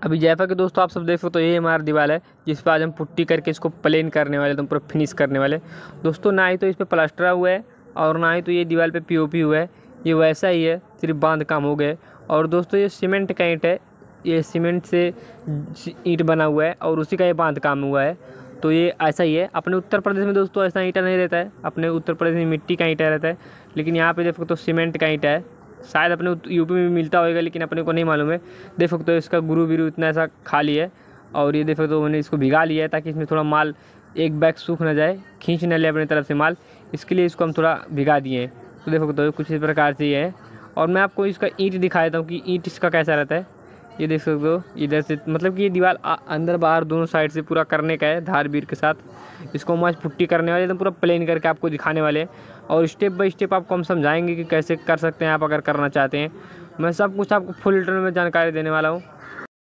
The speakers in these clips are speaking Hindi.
अभी जैसा कि दोस्तों आप सब देख सकते हो, तो ये हमारा दीवार है जिस पर आज हम पुट्टी करके इसको प्लेन करने वाले, एकदम पूरा फिनिश करने वाले दोस्तों। ना ही तो इस पर प्लास्टर हुआ है और ना ही तो ये दीवार पे पीओपी हुआ है, ये वैसा ही है, सिर्फ बांध काम हो गए। और दोस्तों ये सीमेंट का ईंट है, ये सीमेंट से ईंट बना हुआ है और उसी का ये बांध काम हुआ है। तो ये ऐसा ही है। अपने उत्तर प्रदेश में दोस्तों ऐसा ईंटा नहीं रहता है, अपने उत्तर प्रदेश में मिट्टी का ईंटा रहता है, लेकिन यहाँ पे देखो तो सीमेंट का ईंटा है। शायद अपने यूपी में मिलता होगा, लेकिन अपने को नहीं मालूम है। देख सकते हो इसका गुरु वीरू इतना ऐसा खाली है और ये देख सकते हो मैंने इसको भिगा लिया है ताकि इसमें थोड़ा माल एक बैग सूख ना जाए, खींच न ले अपनी तरफ से माल, इसके लिए इसको हम थोड़ा भिगा दिए हैं। तो देख सकते हो कुछ इस प्रकार से ये है। और मैं आपको इसका ईंट दिखा देता हूँ कि ईंट इसका कैसा रहता है। ये देख सकते हो इधर से, मतलब कि ये दीवार अंदर बाहर दोनों साइड से पूरा करने का है धार बीर के साथ। इसको हम आज पुट्टी करने वाले, एकदम पूरा प्लेन करके आपको दिखाने वाले हैं और स्टेप बाय स्टेप आपको हम समझाएंगे कि कैसे कर सकते हैं आप अगर करना चाहते हैं। मैं सब कुछ आपको फुल डिटेल में जानकारी देने वाला हूँ।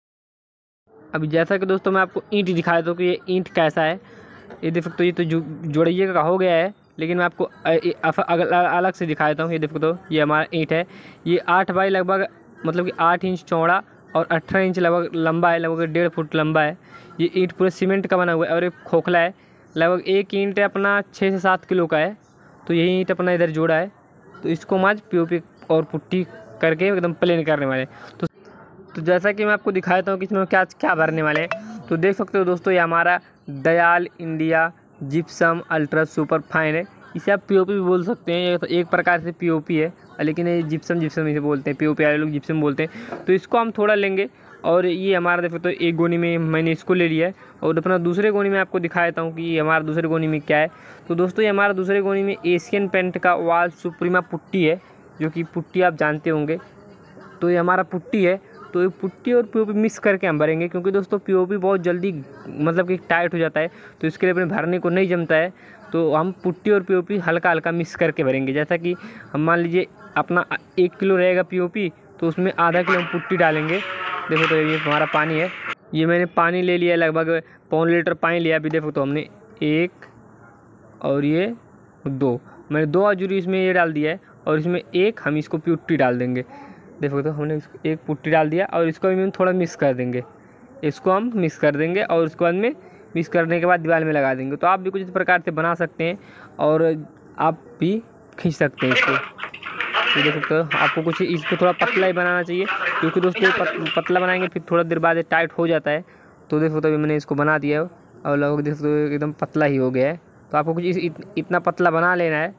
अभी जैसा कि दोस्तों मैं आपको ईंट दिखा देता हूँ कि ये ईंट कैसा है। ये देख सकते हो, ये तो जोड़िए का हो गया है, लेकिन मैं आपको अलग से दिखा देता हूँ। ये देख सकते हो ये हमारा ईंट है, ये 8 बाई लगभग, मतलब कि 8 इंच चौड़ा और 18 इंच लगभग लंबा है, लगभग 1.5 फुट लंबा है। ये ईंट पूरे सीमेंट का बना हुआ है और एक खोखला है, लगभग एक ईंट अपना 6 से 7 किलो का है। तो यही ईंट अपना इधर जोड़ा है। तो इसको हम आज पीओपी और पुट्टी करके एकदम प्लेन करने वाले हैं। तो जैसा कि मैं आपको दिखाता हूँ कि इसमें क्या क्या भरने वाले हैं। तो देख सकते हो दोस्तों, ये हमारा Dayal India gypsum ultra super fine है। इसे आप पीओपी भी बोल सकते हैं, ये तो एक प्रकार से पीओपी है, लेकिन ये जिप्सम इसे बोलते हैं, पीओपी वाले लोग जिप्सम बोलते हैं। तो इसको हम थोड़ा लेंगे और ये हमारा देखो तो एक गोनी में मैंने इसको ले लिया है और अपना दूसरे गोनी में आपको दिखा देता हूँ कि ये हमारा दूसरे गोनी में क्या है। तो दोस्तों ये हमारा दूसरे गोनी में एशियन पेंट का वॉल सुप्रीमा पुट्टी है, जो कि पुट्टी आप जानते होंगे। तो ये हमारा पुट्टी है। तो ये पुट्टी और पीओपी मिक्स करके हम भरेंगे, क्योंकि दोस्तों पीओपी बहुत जल्दी मतलब कि टाइट हो जाता है, तो इसके लिए अपने भरने को नहीं जमता है। तो हम पुट्टी और पीओपी हल्का हल्का मिक्स करके भरेंगे। जैसा कि हम मान लीजिए अपना 1 किलो रहेगा पीओपी, तो उसमें आधा किलो हम पुट्टी डालेंगे। देखो तो ये हमारा पानी है, ये मैंने पानी ले लिया, लगभग 1.5 लीटर पानी लिया। अभी देखो तो हमने 1 और ये 2, मैंने 2 अजूरी इसमें ये डाल दिया है और इसमें 1 हम इसको पुट्टी डाल देंगे। देखो तो हमने एक पुट्टी डाल दिया और इसको भी हम थोड़ा मिक्स कर देंगे। इसको हम मिक्स कर देंगे और उसके बाद में मिक्स करने के बाद दीवार में लगा देंगे। तो आप भी कुछ इस प्रकार से बना सकते हैं और आप भी खींच सकते हैं इसको। तो देख सकते हो, आपको कुछ इसको थोड़ा पतला ही बनाना चाहिए, क्योंकि दोस्तों पतला बनाएंगे फिर थोड़ा देर बाद टाइट हो जाता है। तो देखो तो अभी मैंने इसको बना दिया है और लगभग देख सकते हो एकदम पतला ही हो गया है। तो आपको कुछ इतना पतला बना लेना है।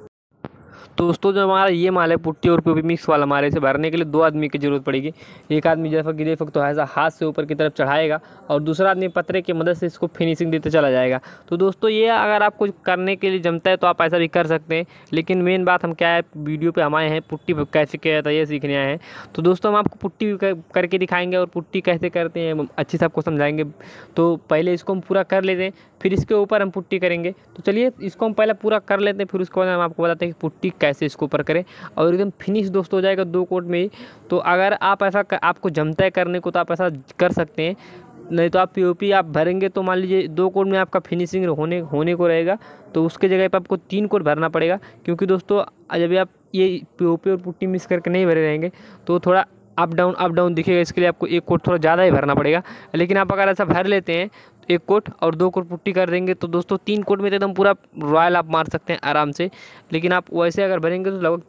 तो दोस्तों जो हमारा ये माल है पुट्टी और पीओपी मिक्स वाला, हमारे से भरने के लिए 2 आदमी की ज़रूरत पड़ेगी। एक आदमी जैसा कि देख सकते हो ऐसा हाथ से ऊपर की तरफ चढ़ाएगा और दूसरा आदमी पतरे की मदद से इसको फिनिशिंग देते चला जाएगा। तो दोस्तों ये अगर आपको करने के लिए जमता है तो आप ऐसा भी कर सकते हैं, लेकिन मेन बात हम क्या है, वीडियो पर हम आए हैं पुट्टी कैसे किया जाता है ये सीखने आए हैं। तो दोस्तों हम आपको पुट्टी करके दिखाएंगे और पुट्टी कैसे करते हैं अच्छे से आपको समझाएंगे। तो पहले इसको हम पूरा कर लेते हैं, फिर इसके ऊपर हम पुट्टी करेंगे। तो चलिए इसको हम पहले पूरा कर लेते हैं, फिर उसके बाद हम आपको बताते हैं कि पुट्टी कैसे इसको ऊपर करें और एकदम फिनिश दोस्तों हो जाएगा 2 कोट में ही। तो अगर आप ऐसा आपको जमता है करने को तो आप ऐसा कर सकते हैं, नहीं तो आप पीओपी आप भरेंगे तो मान लीजिए 2 कोट में आपका फिनिशिंग होने को रहेगा, तो उसके जगह पर आपको 3 कोट भरना पड़ेगा। क्योंकि दोस्तों जब आप ये पीओपी और पुट्टी मिक्स करके नहीं भरे रहेंगे तो थोड़ा अप डाउन दिखेगा, इसके लिए आपको 1 कोट थोड़ा ज़्यादा ही भरना पड़ेगा। लेकिन आप अगर ऐसा भर लेते हैं 1 कोट और 2 कोट पुट्टी कर देंगे तो दोस्तों 3 कोट में तो एकदम पूरा रॉयल आप मार सकते हैं आराम से। लेकिन आप वैसे अगर भरेंगे तो लगभग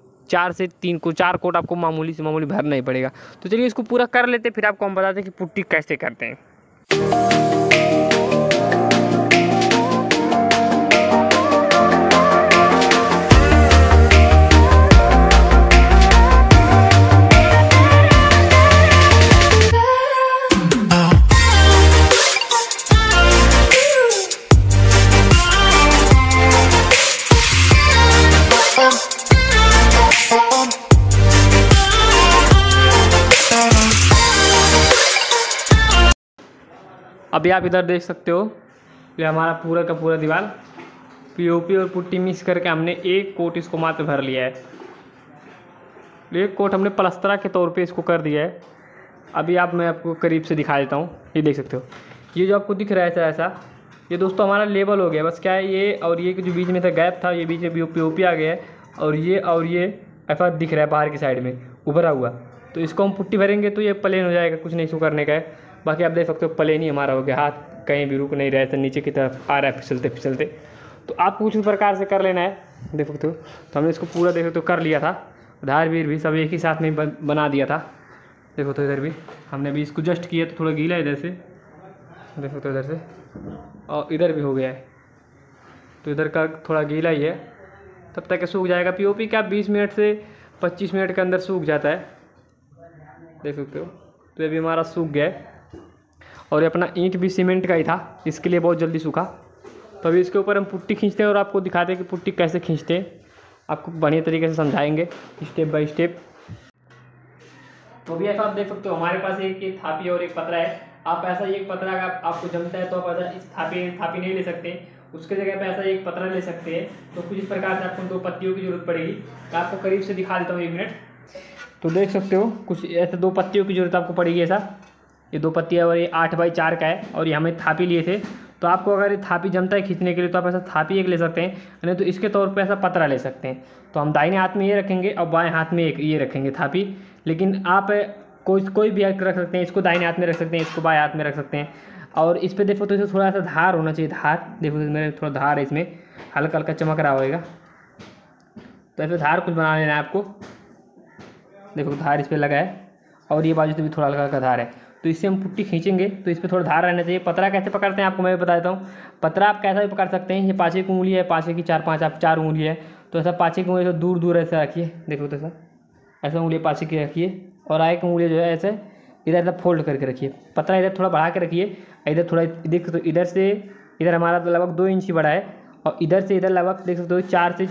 4 कोट आपको मामूली से मामूली भरना ही पड़ेगा। तो चलिए इसको पूरा कर लेते हैं, फिर आपको हम बताते हैं कि पुट्टी कैसे करते हैं। अभी आप इधर देख सकते हो, ये हमारा पूरा का पूरा दीवार पीओपी और पुट्टी मिक्स करके हमने 1 कोट इसको मात्र भर लिया है। 1 कोट हमने प्लास्टरा के तौर पे इसको कर दिया है। अभी मैं आपको करीब से दिखा देता हूँ। ये देख सकते हो, ये जो आपको दिख रहा है ऐसा, ये दोस्तों हमारा लेवल हो गया। बस क्या है, ये और ये जो बीच में था गैप था, ये बीच में पीओपी आ गया है और ये ऐसा दिख रहा है बाहर की साइड में उभरा हुआ। तो इसको हम पुट्टी भरेंगे तो ये प्लेन हो जाएगा, कुछ नहीं इसको करने का है। बाकी आप देख सकते हो प्लेन ही हमारा हो गया, हाथ कहीं भी रुक नहीं रहा है, नीचे की तरफ आ रहा है फिसलते फिसलते। तो आपको कुछ प्रकार से कर लेना है, देख सकते हो। तो हमने इसको पूरा देख सकते हो कर लिया था, धार वीर भी सब एक ही साथ में बना दिया था। देखो तो इधर भी हमने भी इसको जस्ट किया तो थोड़ा गीला इधर से, देखो तो इधर से, और इधर भी हो गया है, तो इधर का थोड़ा गीला ही है। तब तक सूख जाएगा। पीओपी क्या 20 मिनट से 25 मिनट के अंदर सूख जाता है, देख सकते हो। तो ये भी हमारा सूख गया है, और ये अपना ईंट भी सीमेंट का ही था, इसके लिए बहुत जल्दी सूखा। तो अभी इसके ऊपर हम पुट्टी खींचते हैं और आपको दिखाते हैं कि पुट्टी कैसे खींचते हैं, आपको बढ़िया तरीके से समझाएंगे स्टेप बाय स्टेप। तो भी ऐसा आप देख सकते हो हमारे पास एक थापी और एक पतरा है। आप ऐसा एक पतरा अगर आपको जमता है तो आप ऐसा इस थापी नहीं ले सकते, उसके जगह पे ऐसा एक पतरा ले सकते हैं। तो कुछ इस प्रकार से आपको 2 पत्तियों की जरूरत पड़ेगी। मैं आपको करीब से दिखा देता हूँ, 1 मिनट। तो देख सकते हो कुछ ऐसे 2 पत्तियों की जरूरत आपको पड़ेगी। ऐसा ये 2 पत्तियाँ, और ये 8x4 का है, और ये हमें थापी लिए थे। तो आपको अगर ये थापी जमता है खींचने के लिए तो आप ऐसा थापी एक ले सकते हैं, नहीं तो इसके तौर पे ऐसा पतरा ले सकते हैं। तो हम दाहिने हाथ में ये रखेंगे और बाएं हाथ में एक ये रखेंगे थापी। लेकिन आप कोई भी रख सकते हैं, इसको दाहिने हाथ में रख सकते हैं, इसको बाएं हाथ में रख सकते हैं। और इस पर देखो तो इसे थोड़ा सा धार होना चाहिए, धार देखो तो मेरे थोड़ा धार है इसमें, हल्का हल्का चमक रहा होगा। तो ऐसे धार कुछ बना लेना है आपको, देखो धार इस पर लगा है, और ये बाजू से भी थोड़ा हल्का हल्का धार है। तो इससे हम पुट्टी खींचेंगे तो इस पर थोड़ा धार रहना चाहिए। पतरा कैसे पकड़ते हैं आपको मैं बता देता हूँ। पतरा आप कैसा भी पकड़ सकते हैं, ये 5 की उंगली है, 5 की 4-5 आप 4 उंगली है, तो ऐसा 5 की उंगली से दूर दूर ऐसा रखिए, देखो तो ऐसा उंगली 5 की रखिए, और आगे की उंगली जो है ऐसे इधर फोल्ड करके रखिए। पतरा इधर थोड़ा बढ़ा के रखिए, इधर थोड़ा देख सकते हो, इधर से इधर हमारा तो लगभग 2 इंच बड़ा है, और इधर से इधर लगभग देख सकते हो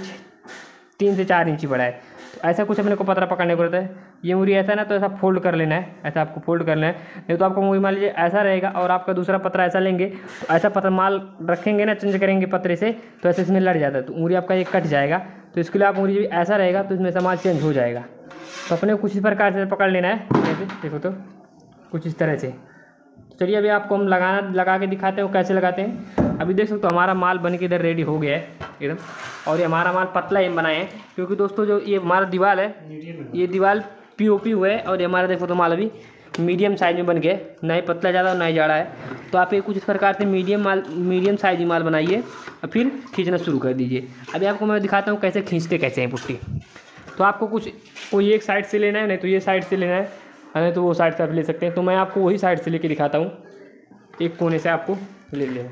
3 से 4 इंच बड़ा है। तो ऐसा कुछ अपने को पतरा पकड़ने को रहता है। ये उंगली ऐसा ना तो ऐसा फोल्ड कर लेना है, ऐसा आपको फोल्ड करना है। नहीं तो आपका उंगली मान लीजिए ऐसा रहेगा और आपका दूसरा पतरा ऐसा लेंगे, तो ऐसा पतरा माल रखेंगे ना, चेंज करेंगे पतरे से, तो ऐसे इसमें लड़ जाता है, तो उंगली आपका ये कट जाएगा। तो इसके लिए आप उंगली भी ऐसा रहेगा तो इसमें सामान चेंज हो जाएगा। तो अपने को कुछ इस प्रकार से पकड़ लेना है, जैसे देखो तो कुछ इस तरह से। चलिए अभी आपको हम लगा के दिखाते हैं वो कैसे लगाते हैं। अभी देख सकते हो हमारा माल बन के इधर रेडी हो गया है एकदम, और ये हमारा माल पतला ही बनाए हैं, क्योंकि दोस्तों जो ये हमारा दीवार है, ये दीवार पीओपी हुआ है, और ये हमारा देखो तो माल अभी मीडियम साइज में बन गया, ना ही पतला ज़्यादा और ना ही जाड़ा है। तो आप ये कुछ इस प्रकार से मीडियम साइज ही माल बनाइए और फिर खींचना शुरू कर दीजिए। अभी आपको मैं दिखाता हूँ कैसे खींचते कैसे हैं पुट्टी। तो आपको कोई एक साइड से लेना है, नहीं तो ये साइड से लेना है, नहीं तो वो साइड से आप ले सकते हैं। तो मैं आपको वही साइड से लेके दिखाता हूँ, एक कोने से आपको ले लेना।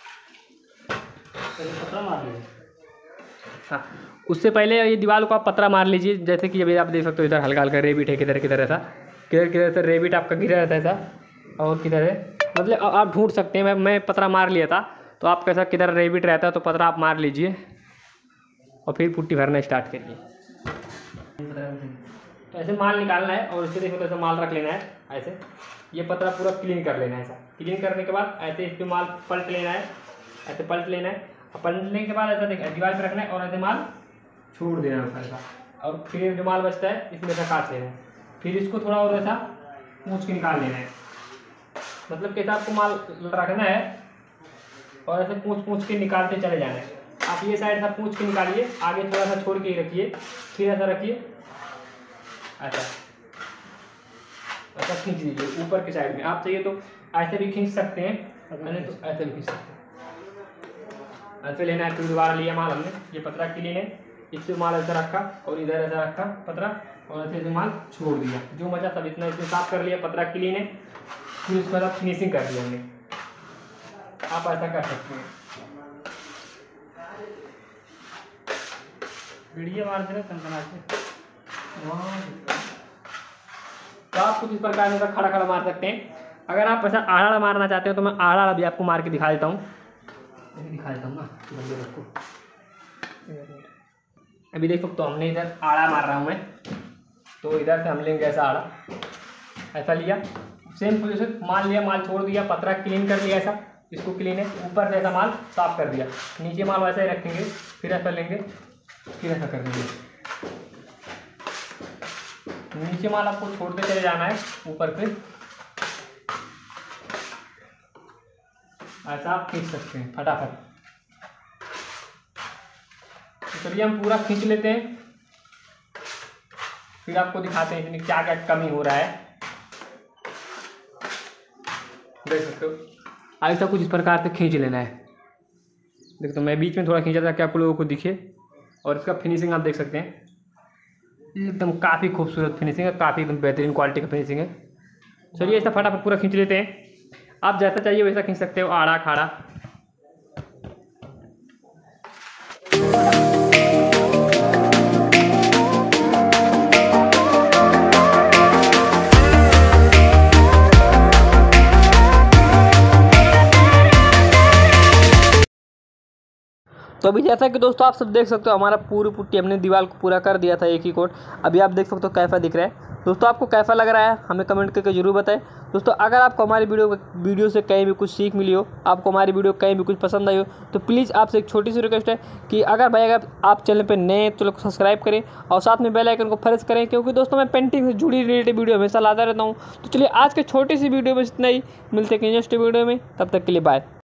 हाँ, उससे पहले ये दीवार को आप पतरा मार लीजिए, जैसे कि अभी आप देख सकते हो इधर हल्का हल्का रेबिट है, किधर किधर ऐसा, किधर से रेबिट आपका गिरा रहता है ऐसा, और किधर है मतलब आप ढूंढ सकते हैं। मैं पतरा मार लिया था, तो आप कैसा किधर रेबिट रहता है तो पतरा आप मार लीजिए और फिर पुट्टी भरना स्टार्ट करिए। तो ऐसे माल निकालना है, और इससे देखो तो ऐसा माल रख लेना है ऐसे। ये पतरा पूरा क्लीन कर लेना है। ऐसा क्लीन करने के बाद ऐसे इस पर माल पलट लेना है, ऐसे पलट लेना है, और पलटने के बाद ऐसा दीवार पर रखना है और ऐसे माल छोड़ देना है ऐसा। और फिर जो माल बचता है इसमें ऐसा काट लेना है, फिर इसको थोड़ा और ऐसा पूछ के निकाल लेना है। मतलब कैसा आपको माल रखना है और ऐसे पूछ के निकालते चले जाना है। आप ये साइड ऐसा पूछ के निकालिए, आगे थोड़ा सा छोड़ के रखिए, फिर ऐसा रखिए, ऐसा खींच दीजिए ऊपर के साइड में। आप चाहिए तो ऐसे भी खींच सकते हैं, नहीं तो ऐसे भी खींच सकते हैं। ऐसे लेना है। फिर दोबारा लिया माल हमने, ये पतरा क्लीन है, इससे माल ऐसा रखा और इधर ऐसा रखा पतरा, और ऐसे माल छोड़ दिया। जो बचा सब इतना इसमें साफ कर लिया, पतरा क्लीन है। फिर उसके बाद फिनिशिंग कर दिया हमने। आप ऐसा कर सकते हैं। वीडियो मार दे रहे तो आप कुछ इस प्रकार से खड़ा खड़ा मार सकते हैं। अगर आप ऐसा आड़ा मारना चाहते हो तो मैं आड़ा भी आपको मार के दिखा देता हूँ, ना बंदे को। अभी देखो तो हमने इधर आड़ा मार रहा हूँ मैं, तो इधर से हम लेंगे ऐसा आड़ा, ऐसा लिया, सेम पोजीशन माल लिया, माल छोड़ दिया, पतरा क्लीन कर लिया ऐसा, इसको क्लीन है, ऊपर से ऐसा माल साफ कर दिया, नीचे माल वैसा ही रखेंगे, फिर ऐसा लेंगे, फिर ऐसा कर देंगे। नीचे माल आपको छोड़ते चले जाना है, ऊपर पे ऐसा आप खींच सकते हैं फटाफट। तो चलिए हम पूरा खींच लेते हैं, फिर आपको दिखाते हैं इसमें क्या क्या कमी हो रहा है। देख सकते हो। ऐसा कुछ इस प्रकार से खींच लेना है। देखो तो मैं बीच में थोड़ा खींचा ताकि आप लोगों को दिखे। और इसका फिनिशिंग आप देख सकते हैं, एकदम काफ़ी खूबसूरत फिनिशिंग है, काफ़ी एकदम बेहतरीन क्वालिटी का फिनिशिंग है। चलिए ऐसा फटाफट पूरा खींच लेते हैं। आप जैसा चाहिए वैसा खींच सकते हो, आड़ा खाड़ा। तो अभी जैसा कि दोस्तों आप सब देख सकते हो, हमारा पूरी पुट्टी हमने दीवार को पूरा कर दिया था एक ही कोट। अभी आप देख सकते हो कैसा दिख रहा है। दोस्तों आपको कैसा लग रहा है हमें कमेंट करके जरूर बताएं। दोस्तों अगर आपको हमारी वीडियो से कहीं भी कुछ सीख मिली हो, आपको हमारी वीडियो कहीं भी कुछ पसंद आई हो, तो प्लीज़ आपसे एक छोटी सी रिक्वेस्ट है कि अगर आप चैनल पर नए तो लोग सब्सक्राइब करें और साथ में बेल आइकन को प्रेस करें, क्योंकि दोस्तों मैं पेंटिंग से जुड़ी रिलेटेड वीडियो हमेशा लाता रहता हूँ। तो चलिए आज के छोटी सी वीडियो में इतना ही, मिलते हैं नेक्स्ट वीडियो में, तब तक के लिए बाय।